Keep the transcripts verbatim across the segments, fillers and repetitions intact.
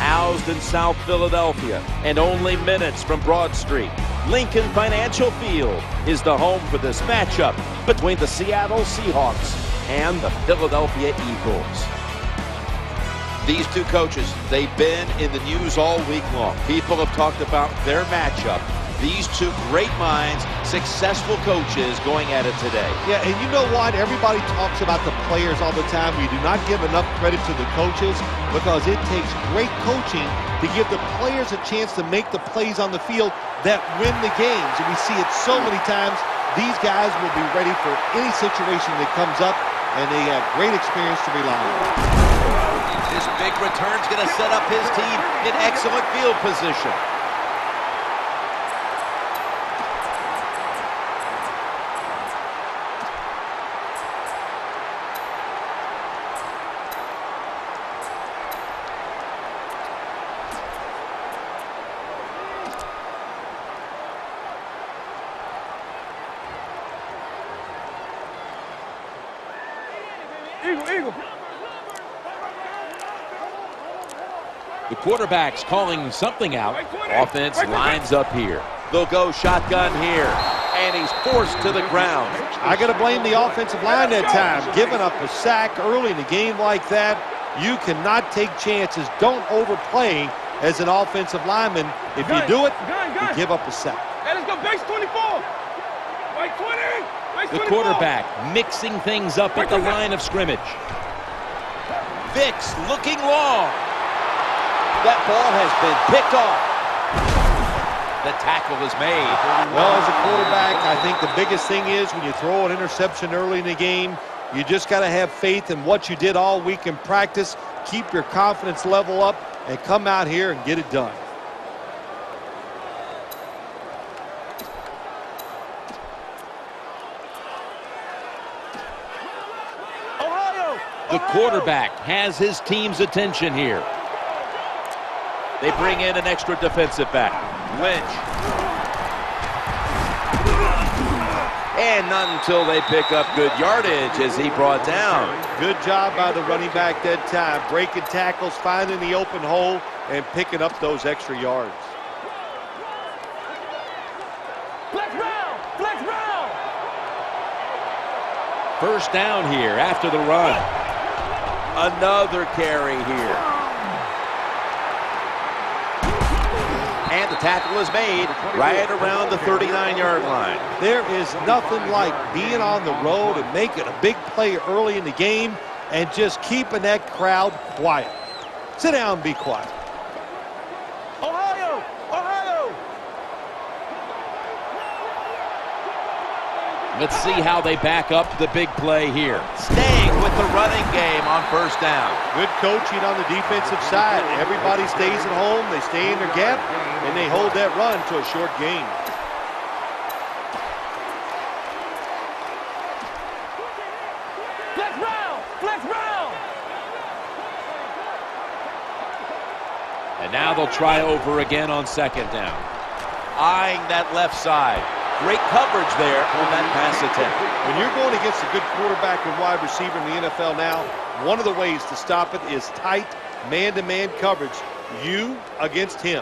Housed in South Philadelphia and only minutes from Broad Street, Lincoln Financial Field is the home for this matchup between the Seattle Seahawks and the Philadelphia Eagles. These two coaches, they've been in the news all week long. People have talked about their matchup. These two great minds, successful coaches going at it today. Yeah, and you know what? Everybody talks about the players all the time. We do not give enough credit to the coaches because it takes great coaching to give the players a chance to make the plays on the field that win the games. And we see it so many times. These guys will be ready for any situation that comes up, and they have great experience to rely on. This big return's going to set up his team in excellent field position. Eagle, eagle. The quarterback's calling something out. Offense lines up here. They'll go shotgun here. And he's forced to the ground. I got to blame the offensive line that time. Giving up a sack early in a game like that, you cannot take chances. Don't overplay as an offensive lineman. If you do it, you give up a sack. Hey, let's go base twenty-four. Right twenty. Base The twenty-four. quarterback mixing things up at the line of scrimmage. Vicks looking long. That ball has been picked off. The tackle is made. Well, as a quarterback, I think the biggest thing is when you throw an interception early in the game, you just got to have faith in what you did all week in practice. Keep your confidence level up and come out here and get it done. Ohio. The quarterback has his team's attention here. They bring in an extra defensive back. Lynch. And not until they pick up good yardage as he brought down. Good job by the running back that time. Breaking tackles, finding the open hole, and picking up those extra yards. Flex round. Flex round. First down here after the run. Another carry here. And the tackle is made right around the thirty-nine yard line. There is nothing like being on the road and making a big play early in the game and just keeping that crowd quiet. Sit down and be quiet. Ohio. Ohio. Let's see how they back up the big play here. Staying with the running game on first down. Good coaching on the defensive side. Everybody stays at home. They stay in their gap, and they hold that run to a short gain. Flex round. Flex round. And now they'll try over again on second down. Eyeing that left side. Great coverage there on that pass attempt. When you're going against a good quarterback and wide receiver in the N F L now, one of the ways to stop it is tight man-to-man coverage. You against him.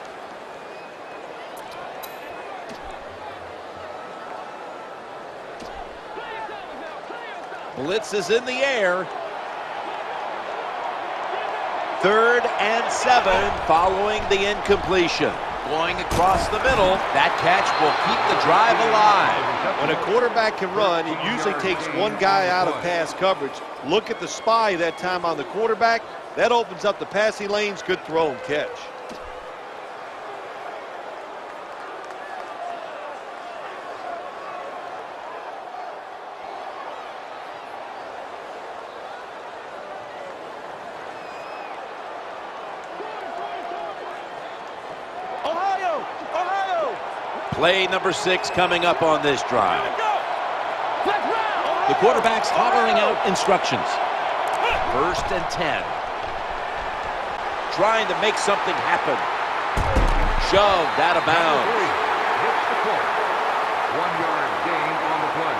Blitz is in the air. Third and seven following the incompletion. Going across the middle, that catch will keep the drive alive. When a quarterback can run, it usually takes one guy out of pass coverage. Look at the spy that time on the quarterback. That opens up the passing lanes. Good throw and catch. Play number six coming up on this drive. The quarterback's hollering out instructions. First and ten. Trying to make something happen. Shoved out of bounds. One yard gain on the play.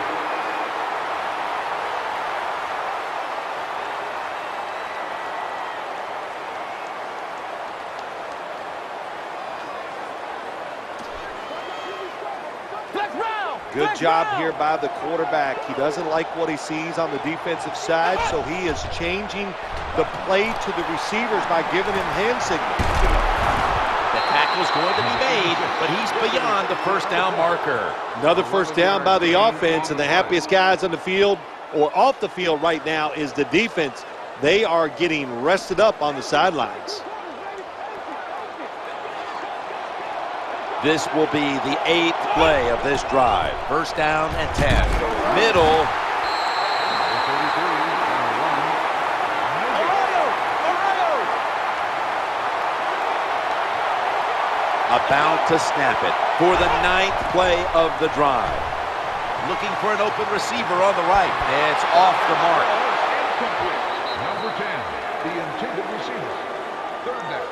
Good job here by the quarterback. He doesn't like what he sees on the defensive side, so he is changing the play to the receivers by giving him hand signals. The tackle's going to be made, but he's beyond the first down marker. Another first down by the offense, and the happiest guys on the field or off the field right now is the defense. They are getting rested up on the sidelines. This will be the eighth play of this drive. First down and ten. Middle. About to snap it for the ninth play of the drive. Looking for an open receiver on the right. It's off the mark. Number ten, the intended receiver. Third down.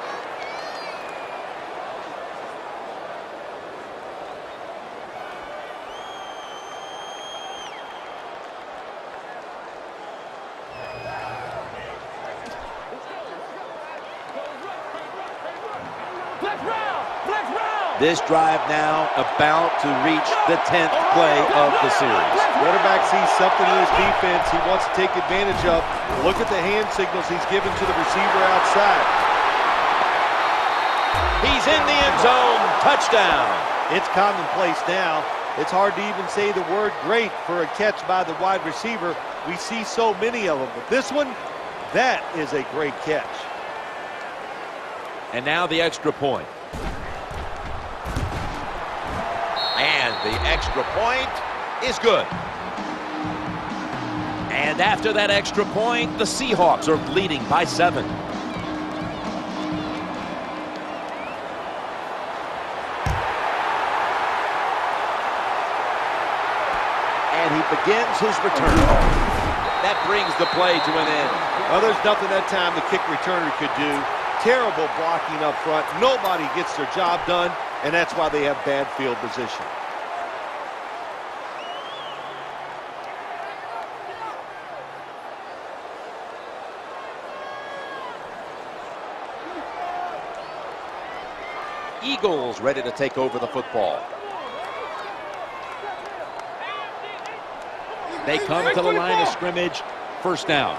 This drive now about to reach the tenth play of the series. Quarterback sees something in his defense he wants to take advantage of. Look at the hand signals he's given to the receiver outside. He's in the end zone. Touchdown. It's commonplace now. It's hard to even say the word great for a catch by the wide receiver. We see so many of them. But this one, that is a great catch. And now the extra point. And the extra point is good. And after that extra point, the Seahawks are leading by seven. And he begins his return. That brings the play to an end. Well, there's nothing that time the kick returner could do. Terrible blocking up front. Nobody gets their job done, and that's why they have bad field position. Eagles ready to take over the football. They come to the line of scrimmage. First down.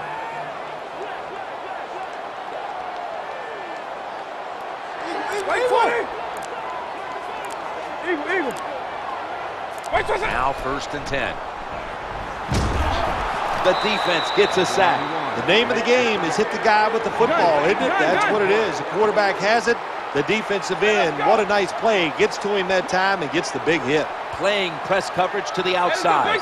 Now first and ten. The defense gets a sack. The name of the game is hit the guy with the football, isn't it? That's what it is. The quarterback has it. The defensive end, what a nice play. Gets to him that time and gets the big hit. Playing press coverage to the outside.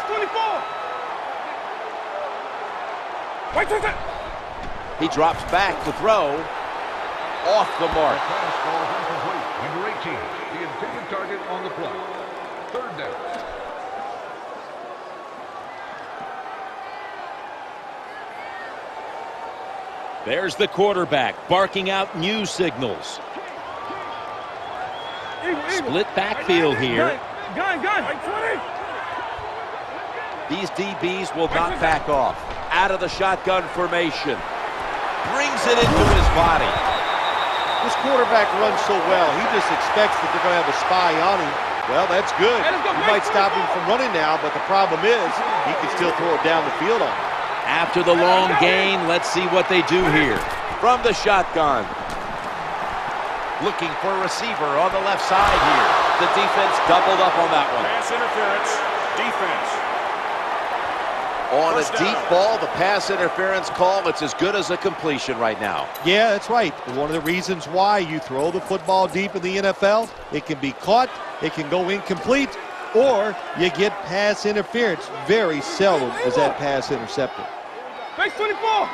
He drops back to throw. Off the mark. Number eighteen, the intended target on the play. Third down. There's the quarterback barking out new signals. Split backfield here. Gun, gun. These D Bs will not back off. Out of the shotgun formation. Brings it into his body. This quarterback runs so well, he just expects that they're going to have a spy on him. Well, that's good. You might stop him from running now, but the problem is he can still throw it down the field on him. After the long gain, let's see what they do here. From the shotgun. Looking for a receiver on the left side here. The defense doubled up on that one. Pass interference. Defense. On a deep ball, the pass interference call, it's as good as a completion right now. Yeah, that's right. One of the reasons why you throw the football deep in the N F L, it can be caught, it can go incomplete, or you get pass interference. Very seldom is that pass intercepted. Base twenty-four.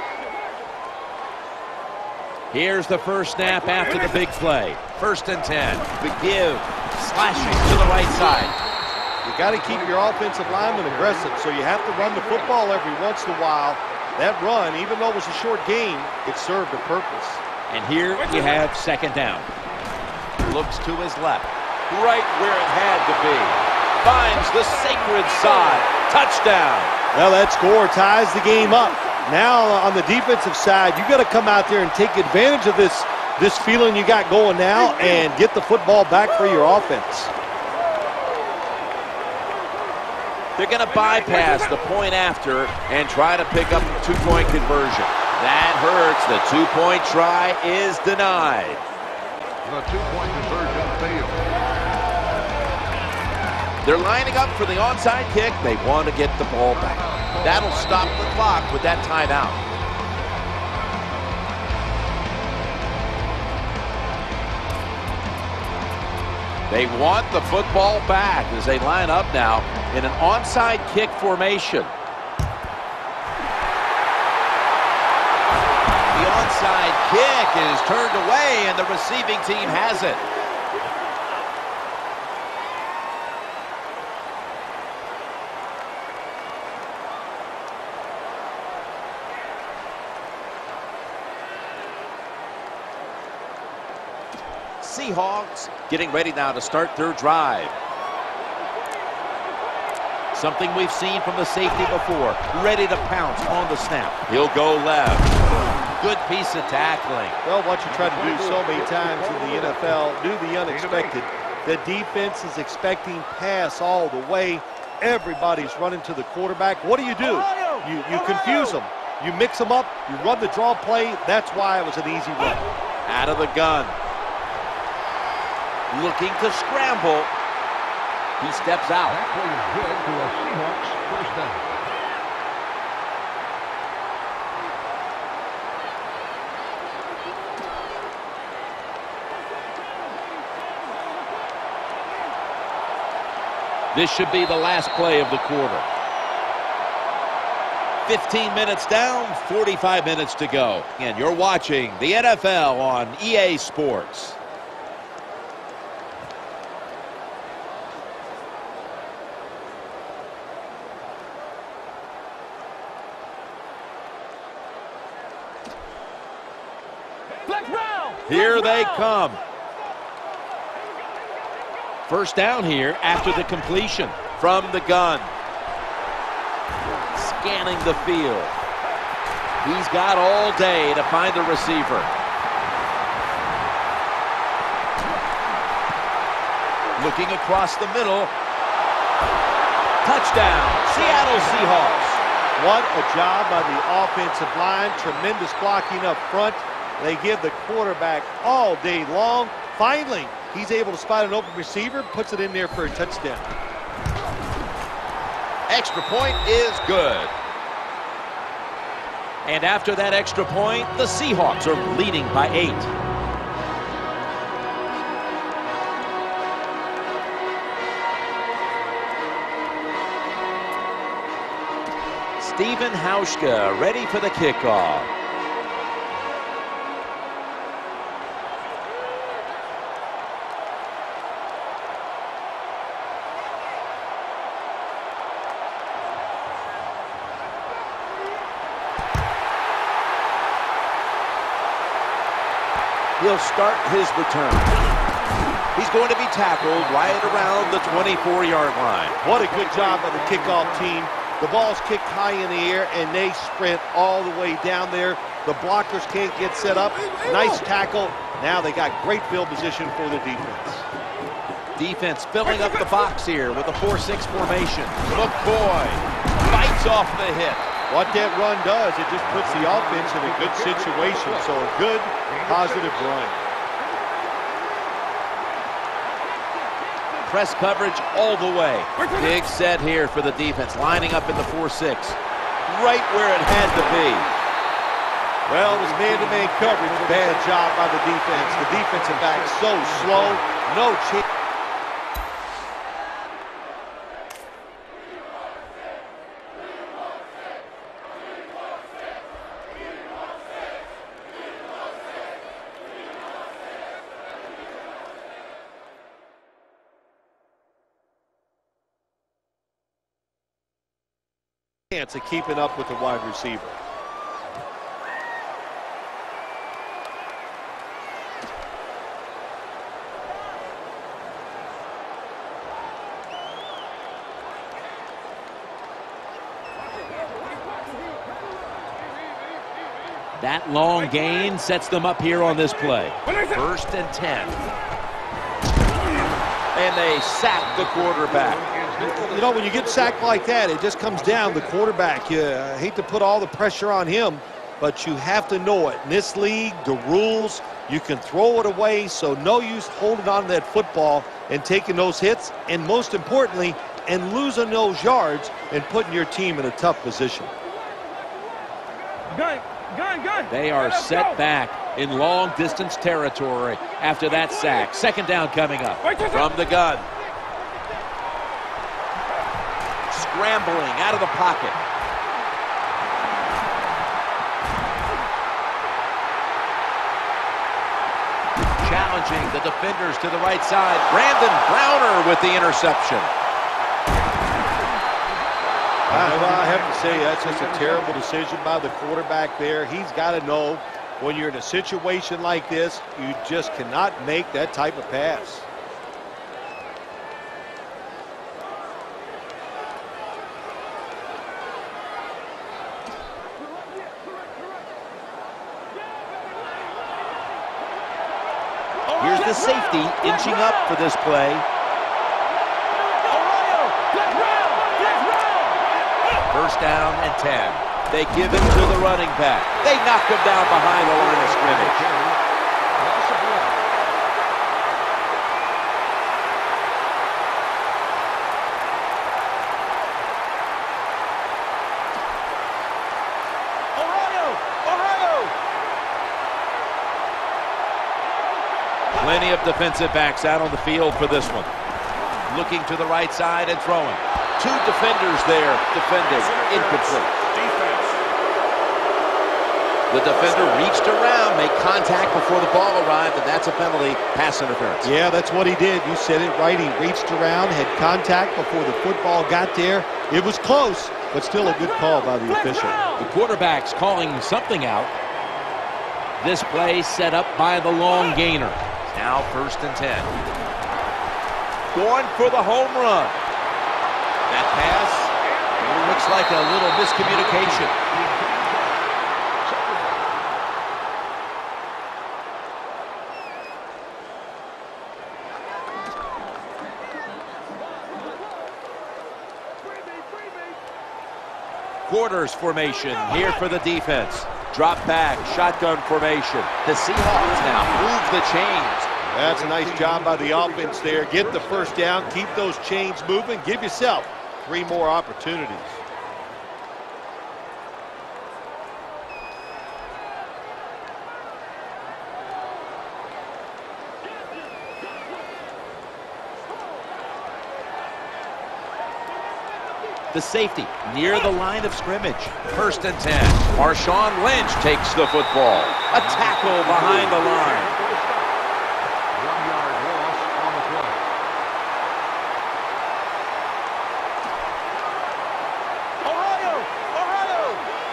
Here's the first snap after the big play. First and ten. McGill slashing to the right side. You got to keep your offensive lineman aggressive, so you have to run the football every once in a while. That run, even though it was a short game, it served a purpose. And here you have second down. Looks to his left. Right where it had to be. Finds the sacred side. Touchdown. Well, that score ties the game up. Now on the defensive side, you got to come out there and take advantage of this, this feeling you got going now and get the football back for your offense. They're going to bypass the point after and try to pick up the two-point conversion. That hurts. The two-point try is denied. The two-point conversion failed. They're lining up for the onside kick. They want to get the ball back. That'll stop the clock with that timeout. They want the football back as they line up now in an onside kick formation. The onside kick is turned away, and the receiving team has it. Seahawks getting ready now to start their drive. Something we've seen from the safety before. Ready to pounce on the snap. He'll go left. Good piece of tackling. Well, what you try to do so many times in the N F L, do the unexpected. The defense is expecting pass all the way. Everybody's running to the quarterback. What do you do? You, you confuse them. You mix them up. You run the draw play. That's why it was an easy run. Out of the gun. Looking to scramble. He steps out. That play is good for a Seahawks first down. This should be the last play of the quarter. fifteen minutes down, forty-five minutes to go. And you're watching the N F L on E A Sports. Here they come. First down here after the completion from the gun. Scanning the field. He's got all day to find a receiver. Looking across the middle. Touchdown, Seattle Seahawks. What a job by the offensive line. Tremendous blocking up front. They give the quarterback all day long. Finally, he's able to spot an open receiver, puts it in there for a touchdown. Extra point is good. And after that extra point, the Seahawks are leading by eight. Stephen Hauschka ready for the kickoff. He'll start his return. He's going to be tackled right around the twenty-four yard line. What a good job by the kickoff team. The ball's kicked high in the air, and they sprint all the way down there. The blockers can't get set up. Nice tackle. Now they got great field position for the defense. Defense filling up the box here with a four six formation. McCoy bites off the hit. What that run does, it just puts the offense in a good situation. So a good, positive run. Press coverage all the way. Big set here for the defense, lining up in the four six. Right where it had to be. Well, it was man-to-man coverage. Bad job by the defense. The defensive back so slow. No chance. Chance of keeping up with the wide receiver. That long gain sets them up here on this play. First and ten. And they sack the quarterback. You know, when you get sacked like that, it just comes down to the quarterback. You uh, hate to put all the pressure on him, but you have to know it. In this league, the rules, you can throw it away, so no use holding on to that football and taking those hits, and most importantly, and losing those yards and putting your team in a tough position. Gun, gun, gun. They are Let's set go. back in long distance territory after that sack. Second down coming up from the gun. Scrambling out of the pocket. Challenging the defenders to the right side. Brandon Browner with the interception. Uh, well, I have to say, that's just a terrible decision by the quarterback there. He's got to know when you're in a situation like this, you just cannot make that type of pass. Here's the safety inching up for this play. First down and ten. They give it to the running back. They knock him down behind the line of scrimmage. Plenty of defensive backs out on the field for this one. Looking to the right side and throwing. Two defenders there defending. Incomplete. Defense. The defender reached around, made contact before the ball arrived, and that's a penalty, pass interference. Yeah, that's what he did. You said it right. He reached around, had contact before the football got there. It was close, but still a good call by the official. The quarterback's calling something out. This play set up by the long gainer. Now first and ten. Going for the home run. That pass looks like a little miscommunication. Quarters formation here for the defense. Drop back, shotgun formation. The Seahawks now move the chains. That's a nice job by the offense there. Get the first down, keep those chains moving, give yourself three more opportunities. The safety near the line of scrimmage. First and ten. Marshawn Lynch takes the football. A tackle behind the line. One yard loss on the play. Ohio! Ohio!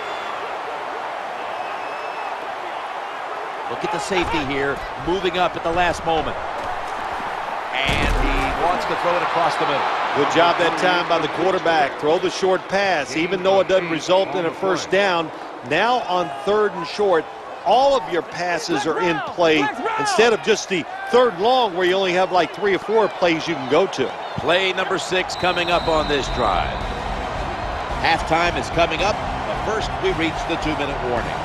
Look at the safety here, moving up at the last moment. And he wants to throw it across the middle. Good job that time by the quarterback. Throw the short pass, even though it doesn't result in a first down. Now on third and short, all of your passes are in play instead of just the third and long where you only have like three or four plays you can go to. Play number six coming up on this drive. Halftime is coming up, but first we reach the two-minute warning.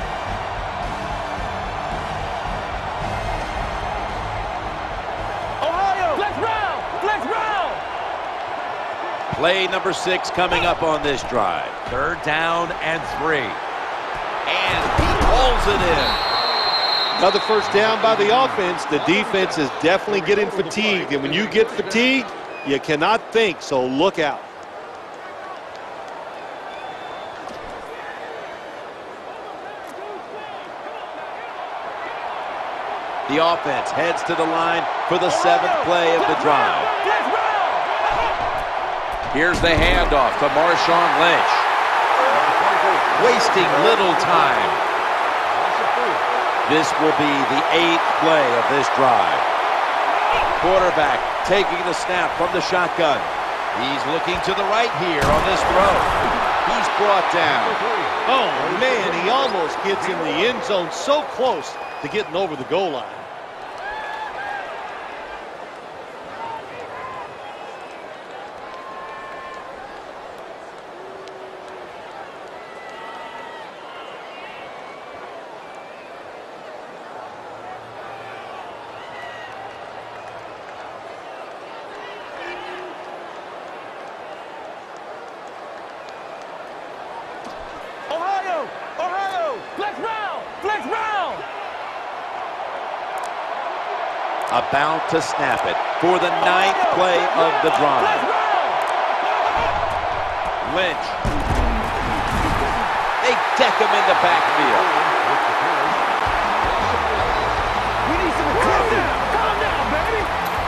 Ohio! Let's round! Let's round! Play number six coming up on this drive. Third down and three. And he hauls it in. Another first down by the offense. The defense is definitely getting fatigued. And when you get fatigued, you cannot think, so look out. The offense heads to the line for the seventh play of the drive. Here's the handoff to Marshawn Lynch. Wasting little time. This will be the eighth play of this drive. Quarterback taking the snap from the shotgun. He's looking to the right here on this throw. He's brought down. Oh, man, he almost gets in the end zone, so close to getting over the goal line. About to snap it for the ninth play of the drive. Lynch. They deck him in the backfield. We need some calm down. Calm down, baby.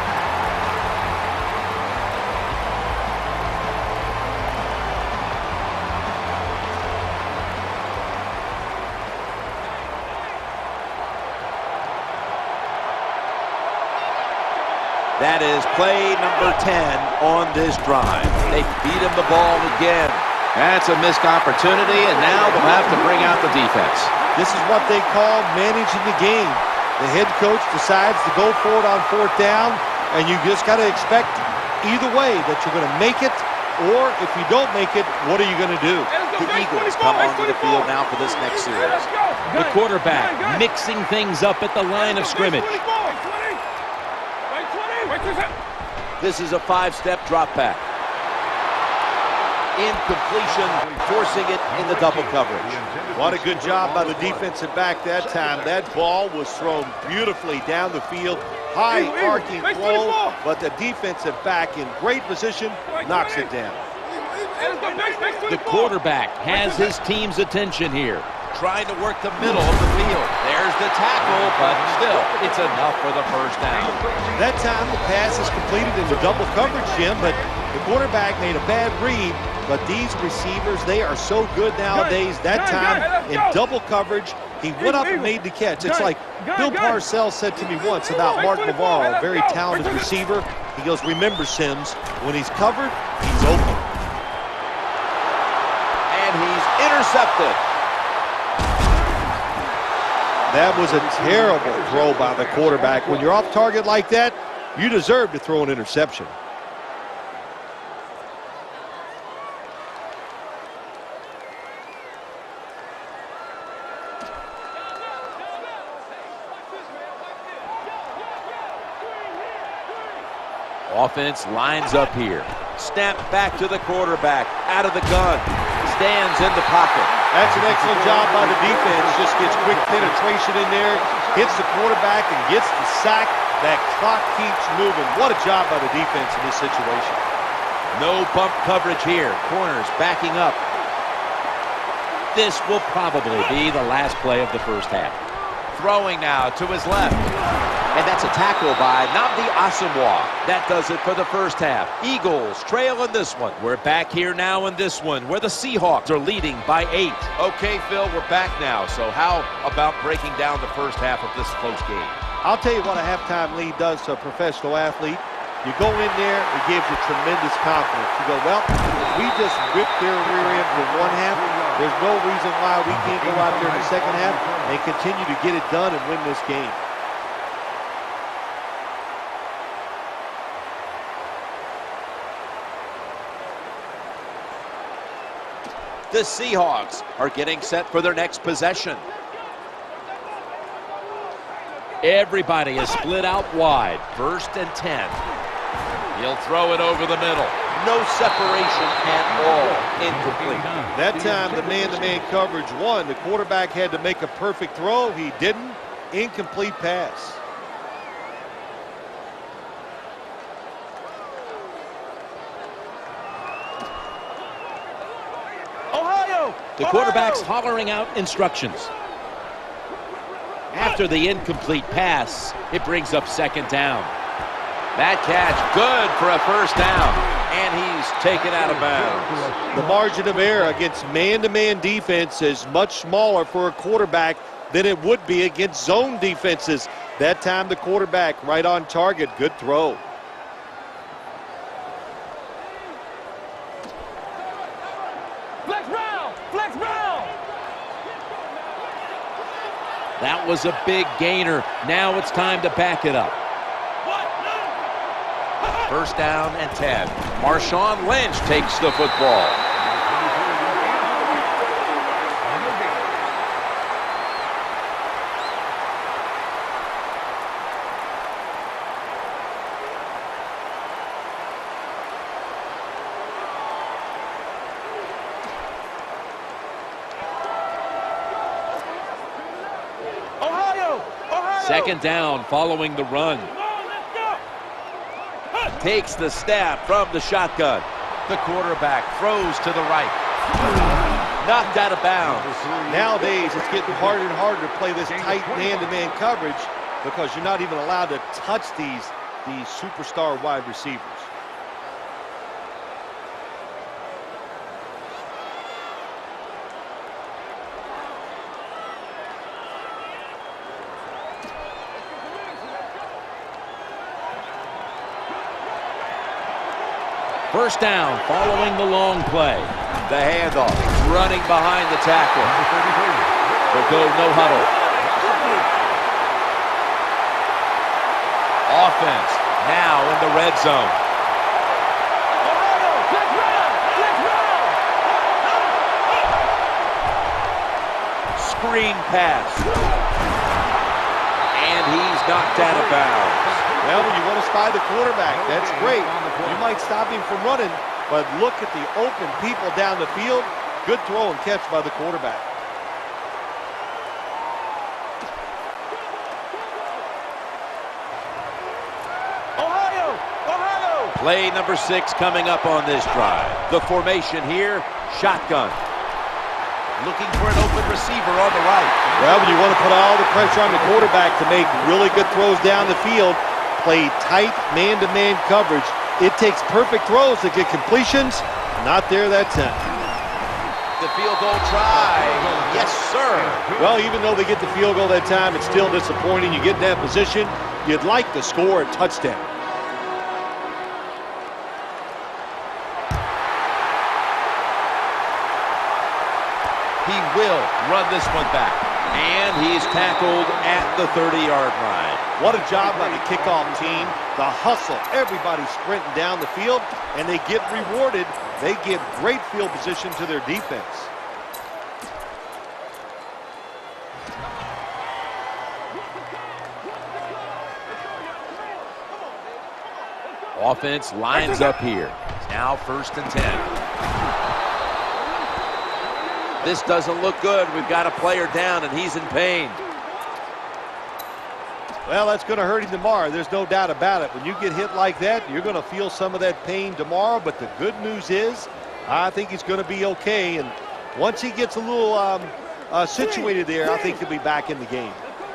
That is play number ten on this drive. They feed him the ball again. That's a missed opportunity, and now they'll have to bring out the defense. This is what they call managing the game. The head coach decides to go for it on fourth down, and you just got to expect either way that you're going to make it, or if you don't make it, what are you going to do? The Eagles come onto the field now for this next series. The quarterback mixing things up at the line of scrimmage. This is a five-step drop back. Incompletion, forcing it in the double coverage. What a good job by the defensive back that time. That ball was thrown beautifully down the field. High arcing throw, but the defensive back in great position knocks it down. The quarterback has his team's attention here. Trying to work the middle of the field. There's the tackle, but still, it's enough for the first down. That time the pass is completed into double coverage, Jim, but the quarterback made a bad read. But these receivers, they are so good nowadays. That time in double coverage, he went up and made the catch. It's like Bill Parcells said to me once about Mark Navarro, a very talented receiver. He goes, remember, Sims, when he's covered, he's open. And he's intercepted. That was a terrible throw by the quarterback. When you're off target like that, you deserve to throw an interception. Offense lines up here. Snap back to the quarterback. Out of the gun. Stands in the pocket. That's an excellent job by the defense. Just gets quick penetration in there. Hits the quarterback and gets the sack. That clock keeps moving. What a job by the defense in this situation. No bump coverage here. Corners backing up. This will probably be the last play of the first half. Throwing now to his left. And that's a tackle by Nnamdi Asomugha. That does it for the first half. Eagles trail in this one. We're back here now in this one where the Seahawks are leading by eight. Okay, Phil, we're back now. So how about breaking down the first half of this close game? I'll tell you what a halftime lead does to a professional athlete. You go in there, it gives you tremendous confidence. You go, well, we just ripped their rear end for one half. There's no reason why we can't go out there in the second half and continue to get it done and win this game. The Seahawks are getting set for their next possession. Everybody is split out wide. First and ten. He'll throw it over the middle. No separation at all. Incomplete. That time the man-to-man coverage won. The quarterback had to make a perfect throw. He didn't. Incomplete pass. The quarterback's hollering out instructions. After the incomplete pass, it brings up second down. That catch good for a first down. And he's taken out of bounds. The margin of error against man-to-man defense is much smaller for a quarterback than it would be against zone defenses. That time the quarterback right on target. Good throw. That was a big gainer. Now it's time to back it up. First down and ten. Marshawn Lynch takes the football. Second down following the run. takes the snap from the shotgun. The quarterback throws to the right. Knocked out of bounds. Nowadays, it's getting harder and harder to play this tight man-to-man coverage because you're not even allowed to touch these, these superstar wide receivers. First down following the long play. The handoff, running behind the tackle. They'll go no huddle. Offense now in the red zone. Screen pass. And he's knocked out of bounds. Well, when you want to spy the quarterback, that's great. You might stop him from running, but look at the open people down the field. Good throw and catch by the quarterback. Ohio! Ohio! Play number six coming up on this drive. The formation here, shotgun. Looking for an open receiver on the right. Well, when you want to put all the pressure on the quarterback to make really good throws down the field, play tight man-to-man coverage. It takes perfect throws to get completions. Not there that time. The field goal try. Yes, sir. Well, even though they get the field goal that time, it's still disappointing. You get in that position, you'd like to score a touchdown. He will run this one back. And he's tackled at the thirty-yard line. What a job by the kickoff team. The hustle, everybody sprinting down the field, and they get rewarded. They give great field position to their defense. Offense lines up here. Now first and ten. This doesn't look good. We've got a player down, and he's in pain. Well, that's going to hurt him tomorrow. There's no doubt about it. When you get hit like that, you're going to feel some of that pain tomorrow. But the good news is, I think he's going to be okay. And once he gets a little um, uh, situated there, I think he'll be back in the game.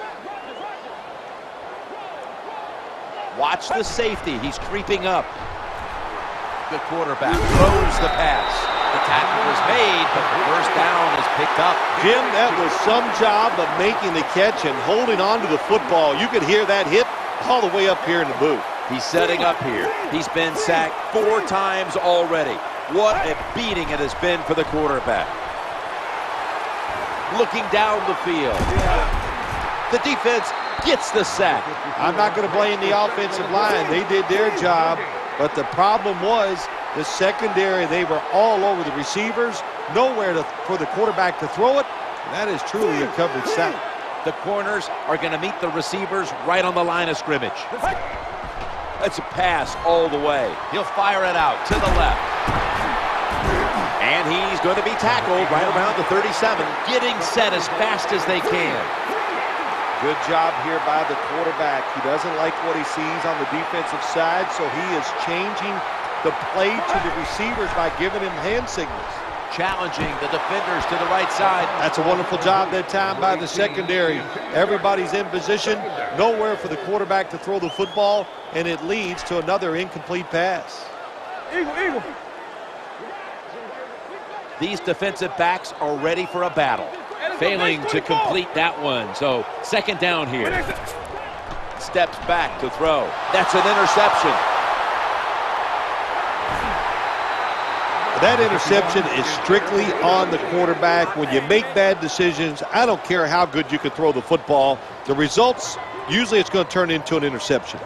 Watch the safety. He's creeping up. The quarterback throws the pass. The tackle was made, but the first down is picked up. Jim, that was some job of making the catch and holding on to the football. You could hear that hit all the way up here in the booth. He's setting up here. He's been sacked four times already. What a beating it has been for the quarterback. Looking down the field. The defense gets the sack. I'm not going to blame the offensive line. They did their job, but the problem was the secondary. They were all over the receivers, nowhere to, for the quarterback to throw it. That is truly a covered sack. The corners are going to meet the receivers right on the line of scrimmage. That's a pass all the way. He'll fire it out to the left. And he's going to be tackled right around the thirty-seven, getting set as fast as they can. Good job here by the quarterback. He doesn't like what he sees on the defensive side, so he is changing the play to the receivers by giving him hand signals. Challenging the defenders to the right side. That's a wonderful job that time by the secondary. Everybody's in position, nowhere for the quarterback to throw the football, and it leads to another incomplete pass. Eagle, eagle. These defensive backs are ready for a battle. Failing to complete that one, so second down here. Steps back to throw. That's an interception. That interception is strictly on the quarterback. When you make bad decisions, I don't care how good you can throw the football. The results, usually it's going to turn into an interception.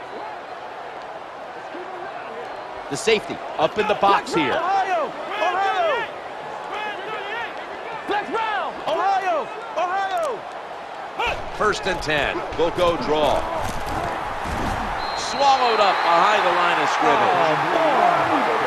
The safety up in the box here. Ohio! Ohio! Black Brown! Ohio! Ohio! First and ten. We'll go draw. Swallowed up behind the line of scrimmage.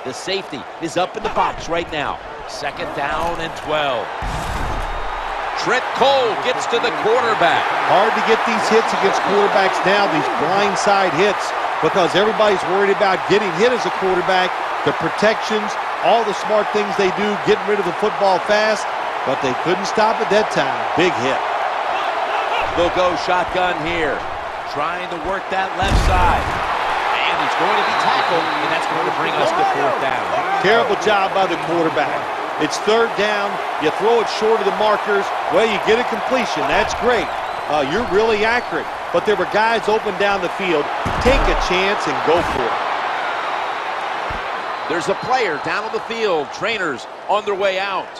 The safety is up in the box right now. Second down and twelve. Trent Cole gets to the quarterback. Hard to get these hits against quarterbacks now, these blindside hits, because everybody's worried about getting hit as a quarterback, the protections, all the smart things they do, getting rid of the football fast, but they couldn't stop it that time. Big hit. They'll go shotgun here, trying to work that left side. And he's going to be tackled, and that's going to bring us to fourth down. Terrible job by the quarterback. It's third down. You throw it short of the markers. Well, you get a completion. That's great. Uh, you're really accurate. But there were guys open down the field. Take a chance and go for it. There's a player down on the field. Trainers on their way out.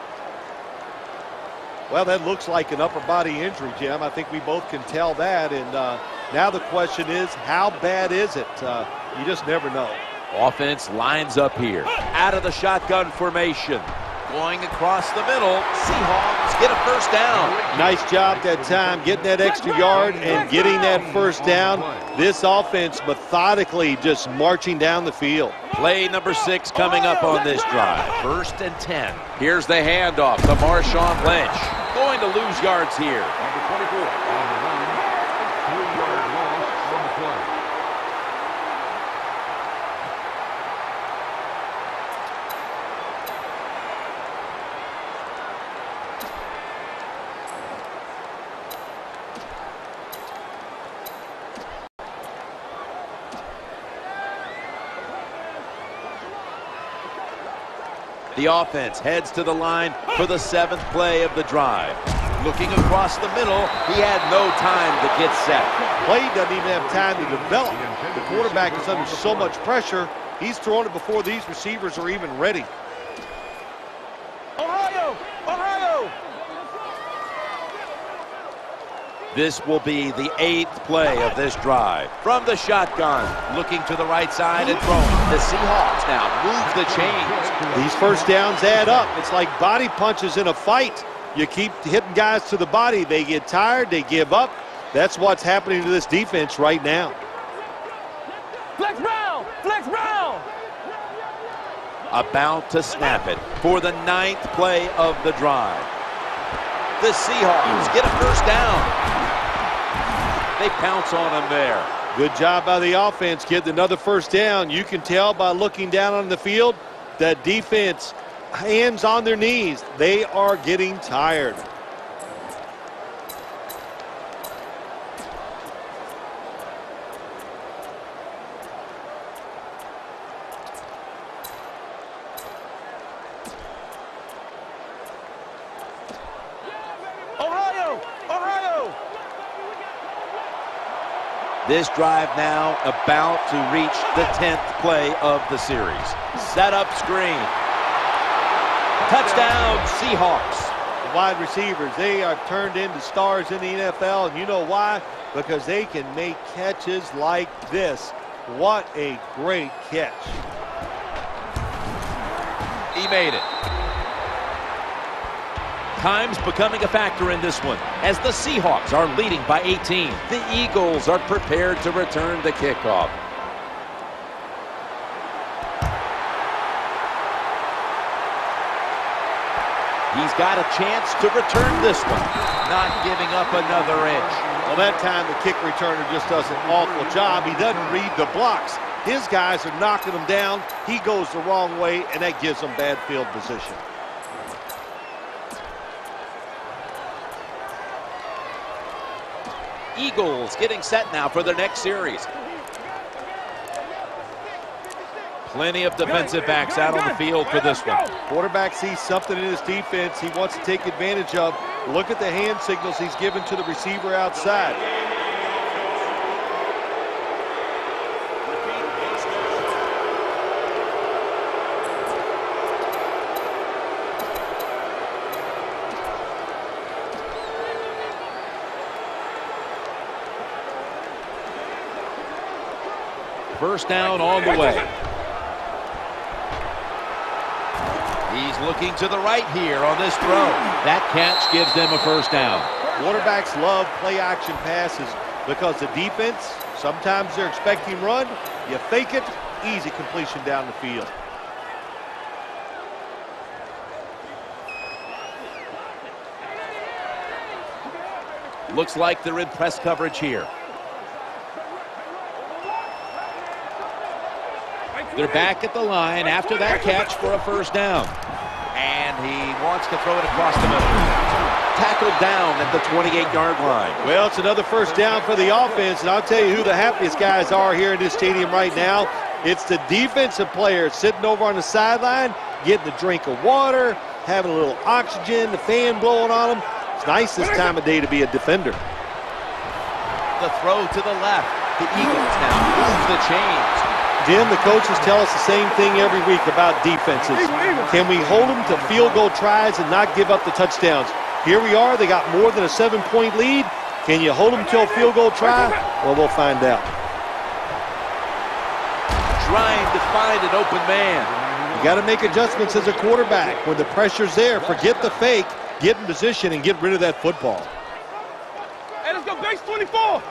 Well, that looks like an upper body injury, Jim. I think we both can tell that. And uh, now the question is, how bad is it? Uh, you just never know. Offense lines up here. Out of the shotgun formation. Going across the middle. Seahawks get a first down. Nice job that time getting that extra yard and getting that first down. This offense methodically just marching down the field. Play number six coming up on this drive. First and ten. Here's the handoff to Marshawn Lynch. Going to lose yards here. Number twenty-four on the line. Three-yard loss on the play. The offense heads to the line for the seventh play of the drive. Looking across the middle, he had no time to get set. Play doesn't even have time to develop. The quarterback is under so much pressure, he's throwing it before these receivers are even ready. Ohio! Ohio! This will be the eighth play of this drive. From the shotgun, looking to the right side and throwing. The Seahawks now move the chains. These first downs add up. It's like body punches in a fight. You keep hitting guys to the body. They get tired. They give up. That's what's happening to this defense right now. Flex Brown! Flex Brown! About to snap it for the ninth play of the drive. The Seahawks get a first down. They pounce on them there. Good job by the offense, getting another first down. You can tell by looking down on the field that defense, hands on their knees. They are getting tired. Ohio! Ohio! This drive now about to reach the tenth play of the series. Set up screen. Touchdown, Seahawks. The wide receivers, they are turned into stars in the N F L, and you know why? Because they can make catches like this. What a great catch. He made it. Time's becoming a factor in this one as the Seahawks are leading by eighteen. The Eagles are prepared to return the kickoff. He's got a chance to return this one, not giving up another inch. Well, that time the kick returner just does an awful job. He doesn't read the blocks. His guys are knocking him down. He goes the wrong way, and that gives him bad field position. Eagles getting set now for their next series. Plenty of defensive backs out on the field for this one. Quarterback sees something in his defense he wants to take advantage of. Look at the hand signals he's given to the receiver outside. First down on the way. He's looking to the right here on this throw. That catch gives them a first down. Quarterbacks love play-action passes because the defense, sometimes they're expecting run. You fake it, easy completion down the field. Looks like they're in press coverage here. They're back at the line after that catch for a first down. And he wants to throw it across the middle. Tackled down at the twenty-eight yard line. Well, it's another first down for the offense, and I'll tell you who the happiest guys are here in this stadium right now. It's the defensive players sitting over on the sideline, getting a drink of water, having a little oxygen, the fan blowing on them. It's nice this time of day to be a defender. The throw to the left. The Eagles now move the chains. Jim, the coaches tell us the same thing every week about defenses. Can we hold them to field goal tries and not give up the touchdowns? Here we are. They got more than a seven-point lead. Can you hold them to a field goal try? Well, we'll find out. Trying to find an open man. You got to make adjustments as a quarterback. When the pressure's there, forget the fake, get in position, and get rid of that football. Hey, let's go base twenty-four.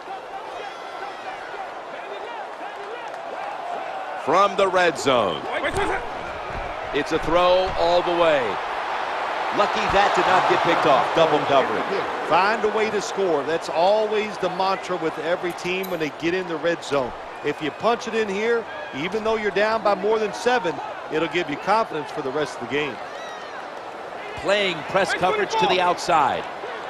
From the red zone. It's a throw all the way. Lucky that did not get picked off. Double coverage. Find a way to score. That's always the mantra with every team when they get in the red zone. If you punch it in here, even though you're down by more than seven, it'll give you confidence for the rest of the game. Playing press coverage to the outside.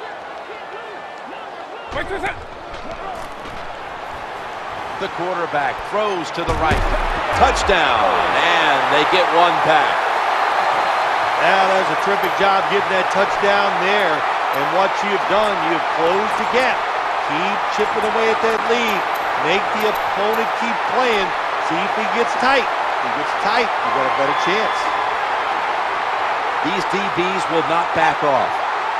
The quarterback throws to the right. Touchdown, and they get one back. Now, that was a terrific job getting that touchdown there. And what you've done, you've closed the gap. Keep chipping away at that lead. Make the opponent keep playing. See if he gets tight. If he gets tight, you got a better chance. These D Bs will not back off.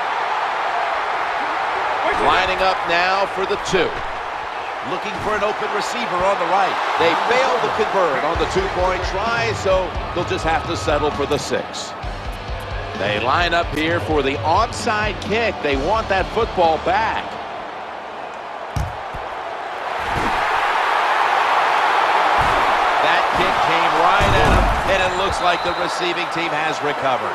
Lining up now for the two. Looking for an open receiver on the right. They failed to convert on the two-point try, so they'll just have to settle for the six. They line up here for the onside kick. They want that football back. That kick came right at him, and it looks like the receiving team has recovered.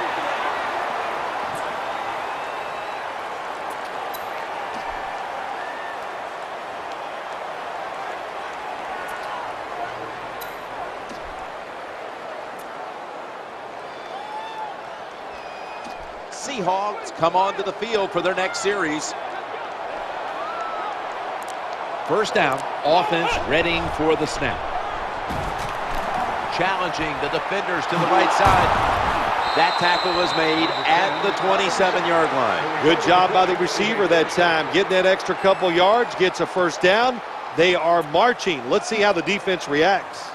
Seahawks come onto the field for their next series. First down, offense readying for the snap. Challenging the defenders to the right side. That tackle was made at the twenty-seven yard line. Good job by the receiver that time. Getting that extra couple yards, gets a first down. They are marching. Let's see how the defense reacts.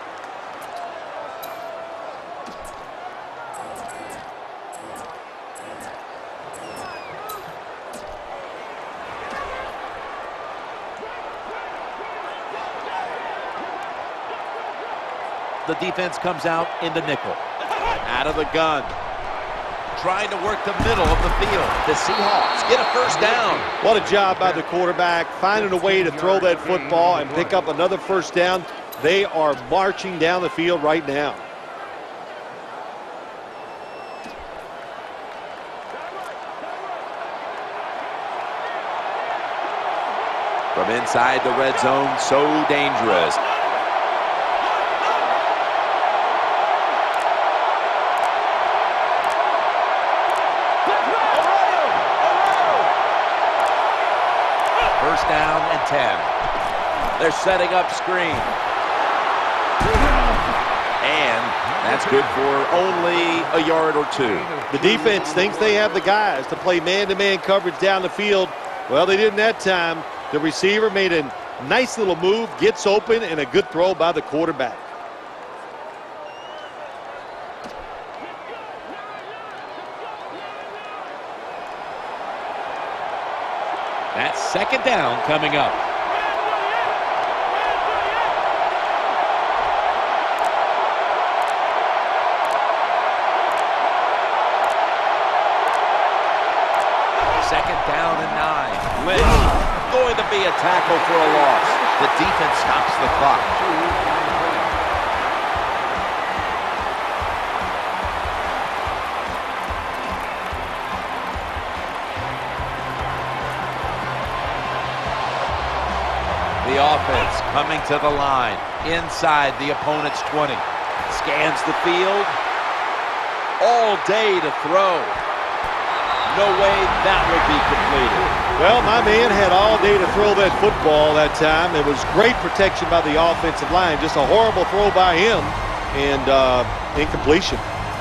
The defense comes out in the nickel. Out of the gun. Trying to work the middle of the field. The Seahawks get a first down. What a job by the quarterback, finding a way to throw that football and pick up another first down. They are marching down the field right now. From inside the red zone, so dangerous. First down and ten. They're setting up screen. And that's good for only a yard or two. The defense thinks they have the guys to play man-to-man coverage down the field. Well, they didn't that time. The receiver made a nice little move, gets open, and a good throw by the quarterback. That's second down coming up. Second down and nine. Lynch going to be a tackle for a loss. The defense stops the clock. The offense coming to the line inside the opponent's twenty. Scans the field. All day to throw. No way that will be completed. Well, my man had all day to throw that football that time. It was great protection by the offensive line. Just a horrible throw by him and uh, incompletion.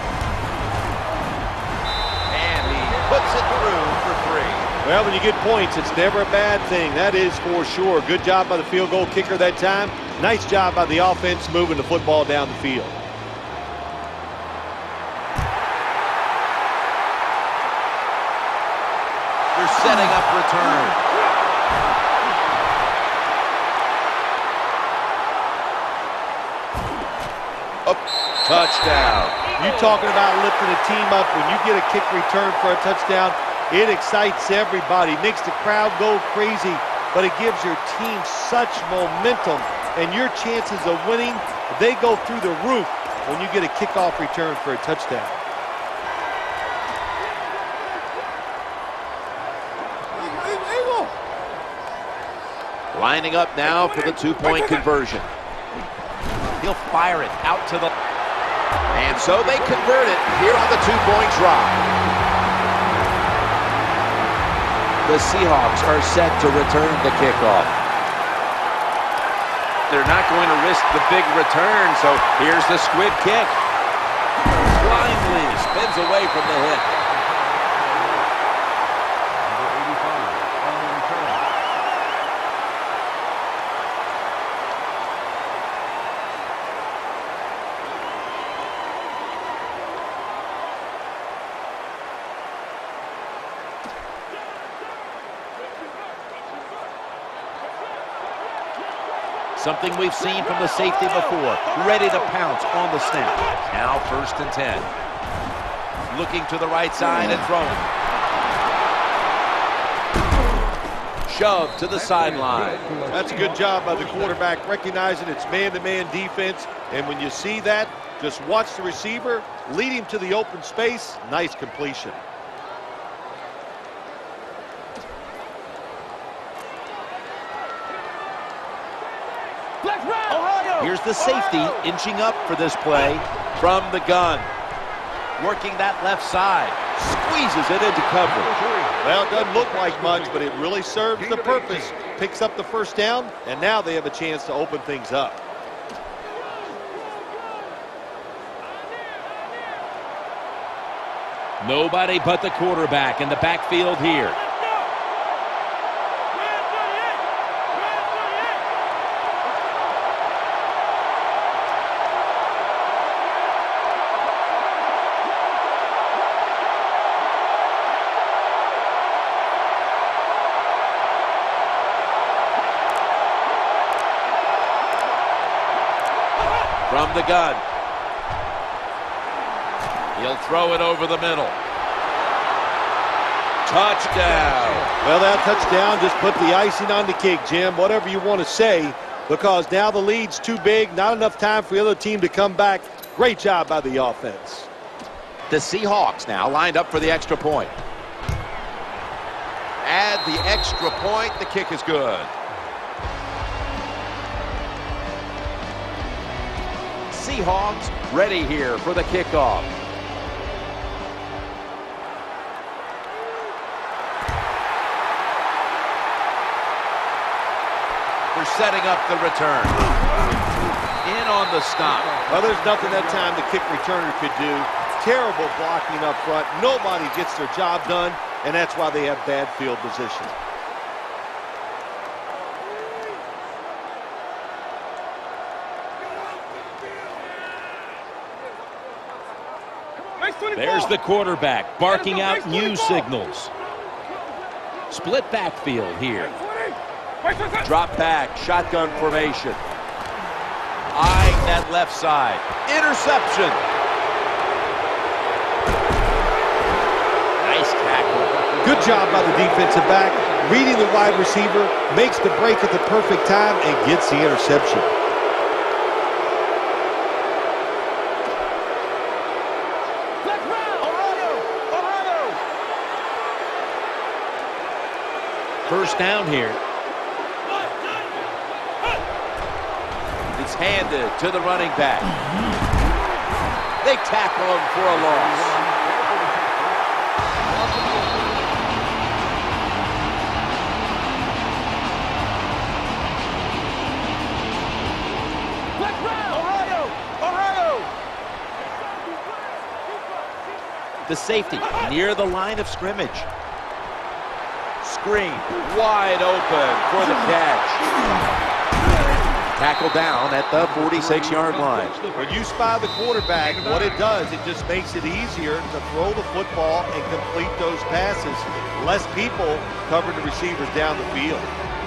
And he puts it through for three. Well, when you get points, it's never a bad thing. That is for sure. Good job by the field goal kicker that time. Nice job by the offense moving the football down the field. They're setting up return. Up, touchdown. You talking about lifting a team up when you get a kick return for a touchdown? It excites everybody, makes the crowd go crazy, but it gives your team such momentum, and your chances of winning, they go through the roof when you get a kickoff return for a touchdown. Lining up now for the two-point conversion. He'll fire it out to the... And so they convert it here on the two-point try. The Seahawks are set to return the kickoff. They're not going to risk the big return, so here's the squib kick. Blindly spins away from the hit. Something we've seen from the safety before. Ready to pounce on the snap. Now first and ten. Looking to the right side and throwing. Shove to the sideline. That's a good job by the quarterback, recognizing it's man-to-man defense. And when you see that, just watch the receiver, lead him to the open space. Nice completion. Here's the safety inching up for this play from the gun. Working that left side. Squeezes it into coverage. Well, it doesn't look like much, but it really serves the purpose. Picks up the first down, and now they have a chance to open things up. Nobody but the quarterback in the backfield here. From the gun. He'll throw it over the middle. Touchdown. Well, that touchdown just put the icing on the cake, Jim, whatever you want to say, because now the lead's too big, not enough time for the other team to come back. Great job by the offense. The Seahawks now lined up for the extra point. Add the extra point. The kick is good. Seahawks ready here for the kickoff. They're setting up the return. In on the stop. Well, there's nothing that time the kick returner could do. Terrible blocking up front. Nobody gets their job done, and that's why they have bad field position. There's the quarterback barking out new signals. Split backfield here. Drop back, shotgun formation. Eyeing that left side. Interception. Nice tackle. Good job by the defensive back. Reading the wide receiver, makes the break at the perfect time, and gets the interception. First down here. It's handed to the running back. They tackle him for a loss. The safety near the line of scrimmage. Screen wide open for the catch. Tackle down at the forty-six yard line. When you spy the quarterback, what it does, it just makes it easier to throw the football and complete those passes. Less people covering the receivers down the field.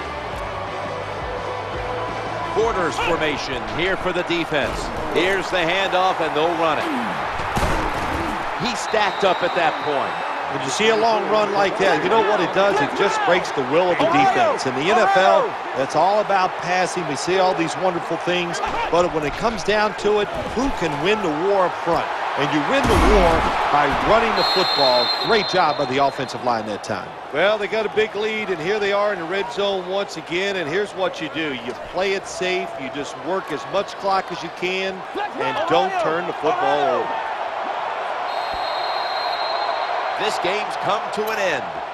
Quarters formation here for the defense. Here's the handoff, and they'll run it. He stacked up at that point. When you see a long run like that, you know what it does? It just breaks the will of the defense. In the N F L, it's all about passing. We see all these wonderful things, but when it comes down to it, who can win the war up front? And you win the war by running the football. Great job by the offensive line that time. Well, they got a big lead, and here they are in the red zone once again, and here's what you do. You play it safe. You just work as much clock as you can, and don't turn the football over. This game's come to an end.